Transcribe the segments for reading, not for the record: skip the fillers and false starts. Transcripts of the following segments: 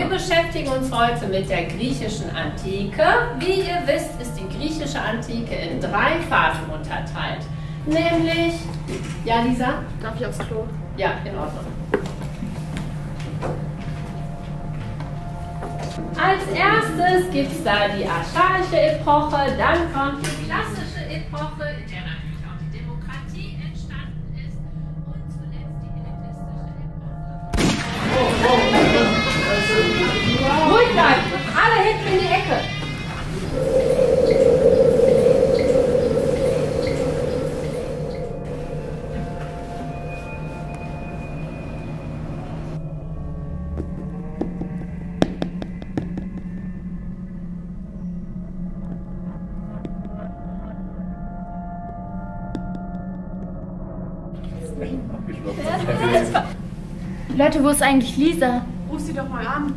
Wir beschäftigen uns heute mit der griechischen Antike. Wie ihr wisst, ist die griechische Antike in 3 Phasen unterteilt. Nämlich, ja Lisa? Darf ich aufs Klo? Ja, in Ordnung. Als erstes gibt es da die archaische Epoche, dann kommt die klassische Epoche, in der natürlich auch die Demokratie entstanden ist, und zuletzt die hellenistische Epoche. Ruhig bleiben! Alle hinten in die Ecke! Leute, wo ist eigentlich Lisa? Ruf sie doch mal an.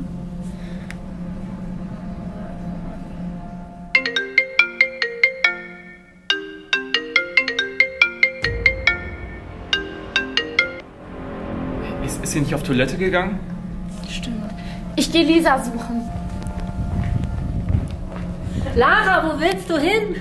Ist sie nicht auf Toilette gegangen? Stimmt. Ich gehe Lisa suchen. Lara, wo willst du hin?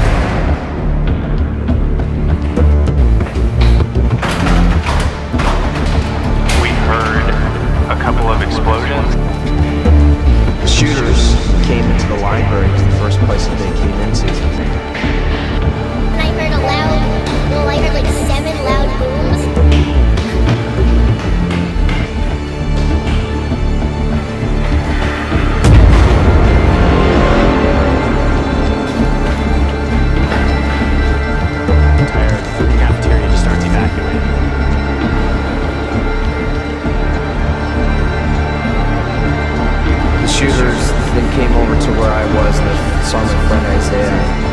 A couple of explosions. The shooters came into the library. It was the first place that they came into. And I heard I heard like 7 loud booms. The entire cafeteria just starts evacuating. Shooters then came over to where I was and saw my friend Isaiah.